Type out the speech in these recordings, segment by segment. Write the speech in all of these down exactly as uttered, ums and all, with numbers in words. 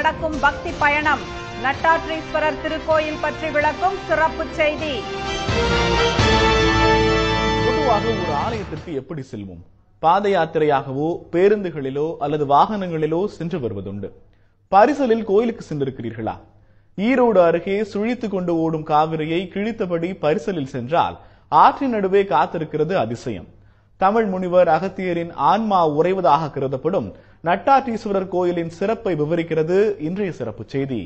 நடக்கும் பக்தி பயணம். நட்டாற்றீஸ்வரர் திருக்கோயில் பற்றி விளக்கும் சிறப்பு செய்தி. பொதுவாக ஒரு ஆலயத்திற்கு எப்படி செல்வோம்? பாத யாத்திரையாகவோ பேருந்துகளிலோ அல்லது வாகனங்களிலோ சென்று வருவதுண்டு. பரிசலில் கோயிலுக்கு சென்றிருக்கிறீர்களா? ஈரோடு அருகே சுழித்துக் கொண்டு ஓடும் காவிரியை கிழித்தபடி பரிசலில் சென்றால் ஆற்றின் நடுவே காத்திருக்கிறது அதிசயம். தமிழ் முனிவர் அகத்தியரின் ஆன்மா உறைவதாக கருதப்படும் நட்டாற்றீஸ்வரர் கோயிலின் சிறப்பை விவரிக்கிறது இன்றைய சிறப்பு செய்தி.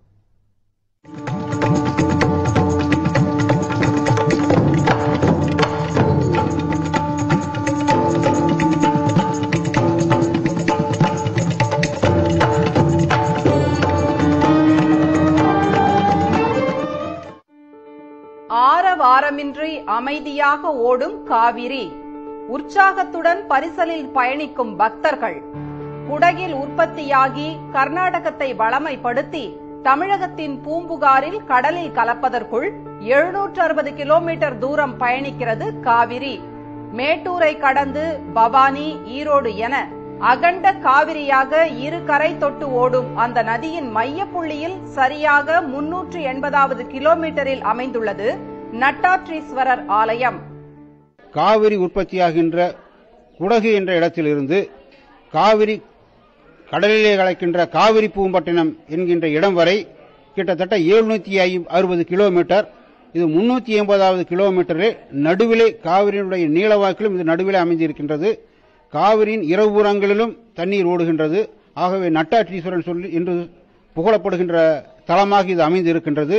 ஆரவாரமின்றி அமைதியாக ஓடும் காவிரி, உற்சாகத்துடன் பரிசலில் பயணிக்கும் பக்தர்கள், குடகில் உற்பத்தியாகி கர்நாடகத்தை வளமைப்படுத்தி தமிழகத்தின் பூம்புகாரில் கடலில் கலப்பதற்குள் எழுநூற்று அறுபது கிலோமீட்டர் தூரம் பயணிக்கிறது காவிரி. மேட்டூரை கடந்து பவானி, ஈரோடு என அகண்ட காவிரியாக இரு கரை தொட்டு ஓடும் அந்த நதியின் மையப்புள்ளியில் சரியாக முன்னூற்று எண்பதாவது கிலோமீட்டரில் அமைந்துள்ளது நட்டாற்றீஸ்வரர் ஆலயம். காவிரி உற்பத்தியாகின்ற குடகு என்ற இடத்திலிருந்து காவிரி கடலிலே கலக்கின்ற காவிரி பூம்பட்டினம் என்கின்ற இடம் வரை கிட்டத்தட்ட எழுநூத்தி அறுபது கிலோமீட்டர். இது முன்னூத்தி எண்பதாவது கிலோமீட்டரில் நடுவிலே காவிரியினுடைய நீளவாக்கிலும் இது நடுவிலே அமைந்திருக்கின்றது. காவிரியின் இருபுறங்களிலும் தண்ணீர் ஓடுகின்றது. ஆகவே நட்டாற்றீஸ்வரன் சொல்லி இன்று புகழப்படுகின்ற தலமாக இது அமைந்திருக்கின்றது.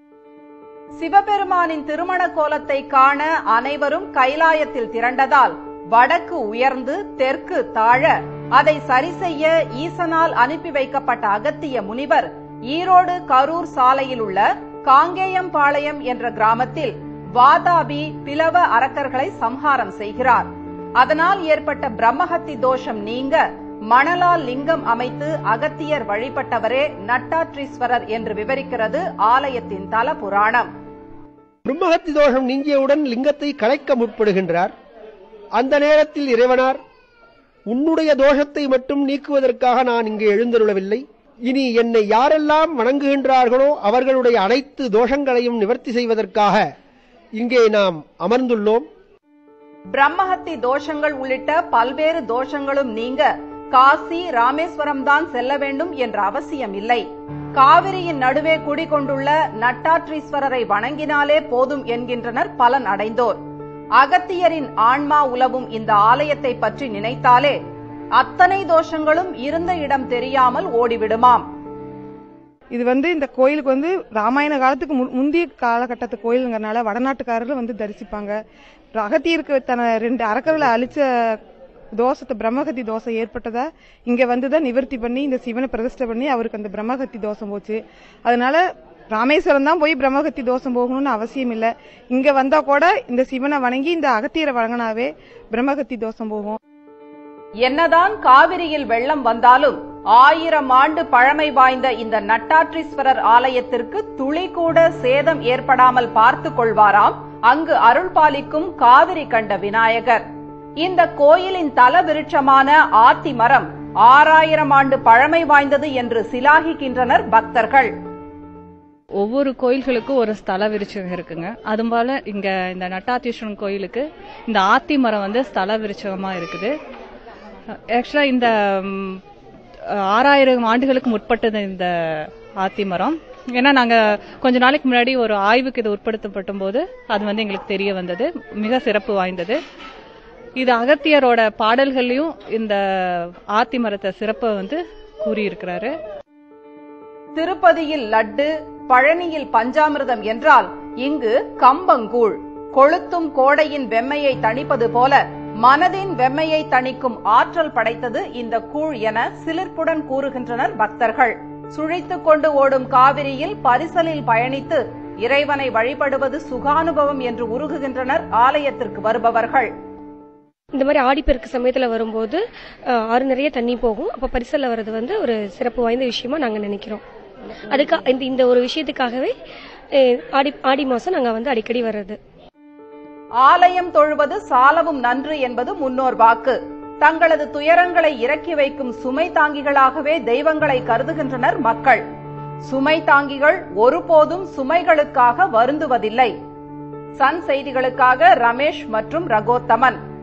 சிவபெருமானின் திருமண கோலத்தை காண அனைவரும் கைலாயத்தில் திரண்டதால் வடக்கு உயர்ந்து தெற்கு தாழ அதை சரி செய்ய ஈசனால் அனுப்பி வைக்கப்பட்ட அகத்திய முனிவர் ஈரோடு கரூர் சாலையில் உள்ள காங்கேயம்பாளையம் என்ற கிராமத்தில் வாதாபி பிளவ அரக்கர்களை சம்ஹாரம் செய்கிறார். அதனால் ஏற்பட்ட பிரம்மஹத்தி தோஷம் நீங்க மணலால் லிங்கம் அமைத்து அகத்தியர் வழிபட்டவரே நட்டாற்றீஸ்வரர் என்று விவரிக்கிறது ஆலயத்தின் தல புராணம். பிரம்மஹத்தி தோஷம் நீங்கியவுடன் லிங்கத்தை கலைக்க முற்படுகின்றார். அந்த நேரத்தில் இறைவனார், உன்னுடைய தோஷத்தை மட்டும் நீக்குவதற்காக நான் இங்கு எழுந்தருளவில்லை. இனி என்னை யாரெல்லாம் வணங்குகின்றார்களோ அவர்களுடைய அனைத்து தோஷங்களையும் நிவர்த்தி செய்வதற்காக இங்கே நாம் அமர்ந்துள்ளோம். பிரம்மஹத்தி தோஷங்கள் உள்ளிட்ட பல்வேறு தோஷங்களும் நீங்க காசி ராமேஸ்வரம் தான் செல்ல வேண்டும் என்ற அவசியம் இல்லை. காவிரியின் நடுவே குடிகொண்டுள்ள நட்டாற்றீஸ்வரரை வணங்கினாலே போதும் என்கின்றனர் பலன் அடைந்தோர். அகத்தியரின் ஆன்மா உலவும் இந்த ஆலயத்தை பற்றி நினைத்தாலே அத்தனை தோஷங்களும் இருந்த இடம் தெரியாமல் ஓடிவிடுமாம். இது வந்து இந்த கோயிலுக்கு வந்து ராமாயண காலத்துக்கு முந்தைய காலகட்டத்து கோயிலுங்கிறனால வடநாட்டுக்காரர்கள் வந்து தரிசிப்பாங்க. அகத்தியருக்கு தன ரெண்டு அரக்கர்களை அழிச்ச தோஷத்தை பிரம்மஹத்தி தோஷம் ஏற்பட்டதா இங்க வந்துதான் நிவர்த்தி பண்ணி இந்த சிவனை பிரதிஷ்டை பண்ணி அவருக்கு அந்த பிரம்மஹத்தி தோஷம் போச்சு. அதனால ராமேஸ்வரம் தான் போய் பிரம்மஹத்தி தோஷம் போகணும்னு அவசியம் இல்ல. இங்க வந்தா கூட இந்த சிவனை வணங்கி இந்த அகத்தியரை வணங்கினாவே பிரம்மஹத்தி தோஷம் போகும். என்னதான் காவிரியில் வெள்ளம் வந்தாலும் ஆயிரம் ஆண்டு பழமை வாய்ந்த இந்த நட்டாற்றீஸ்வரர் ஆலயத்திற்கு துளி கூட சேதம் ஏற்படாமல் பார்த்து கொள்வாராம் அங்கு அருள் பாலிக்கும் காவிரி கண்ட விநாயகர். இந்த கோயிலின் தல விருட்சமான ஆத்தி மரம் ஆறாயிரம் ஆண்டு பழமை வாய்ந்தது என்று சிலாகிக்கின்றனர் பக்தர்கள். ஒவ்வொரு கோயில்களுக்கும் ஒரு ஸ்தல விருட்சம் இருக்குங்க. அதுபோல இங்க இந்த நட்டாற்றீஸ்வரன் கோயிலுக்கு இந்த ஆத்தி மரம் வந்து ஸ்தல விருட்சமா இருக்குது. ஆக்சுவலா இந்த ஆறாயிரம் ஆண்டுகளுக்கு முற்பட்டது இந்த ஆத்தி மரம். ஏன்னா நாங்க கொஞ்ச நாளைக்கு முன்னாடி ஒரு ஆய்வுக்கு இது உட்படுத்தப்படும் போது அது வந்து எங்களுக்கு தெரிய வந்தது. மிக சிறப்பு வாய்ந்தது. இது அகத்தியரோட பாடல்களையும் இந்த ஆத்தி மரத்தை சிறப்பை வந்து கூறியிருக்கிறாரு. திருப்பதியில் லட்டு, பழனியில் பஞ்சாமிர்தம் என்றால் இங்கு கம்பங்கூழ். கொளுத்தும் கோடையின் வெம்மையை தணிப்பது போல மனதின் வெம்மையை தணிக்கும் ஆற்றல் படைத்தது இந்த கூழ் என சிலிர்ப்புடன் கூறுகின்றனர் பக்தர்கள். சுழித்துக் கொண்டு ஓடும் காவிரியில் பரிசலில் பயணித்து இறைவனை வழிபடுவது சுகானுபவம் என்று உருகுகின்றனர் ஆலயத்திற்கு வருபவர்கள். இந்த மாதிரி ஆடிப்பெருக்கு சமயத்துல வரும்போது ஆறு நிறைய தண்ணி போகும். அப்ப பரிசல்ல வர்றது வந்து ஒரு சிறப்பு வாய்ந்த விஷயமா நாங்க நினைக்கிறோம். அதுக்கு இந்த ஒரு விஷயத்துக்காகவே ஆடி ஆடி மாசம் நாங்க வந்து அடிக்கடி வர்றது. ஆலயம் தொழுவது சாலவும் நன்று என்பது முன்னோர் வாக்கு. தங்களது துயரங்களை இறக்கி வைக்கும் சுமை தாங்கிகளாகவே தெய்வங்களை கருதுகின்றனர் மக்கள். சுமை தாங்கிகள் ஒருபோதும் சுமைகளுக்காக வருந்துவதில்லை. சன் செய்திகளுக்காக ரமேஷ் மற்றும் ரகோத்தமன்.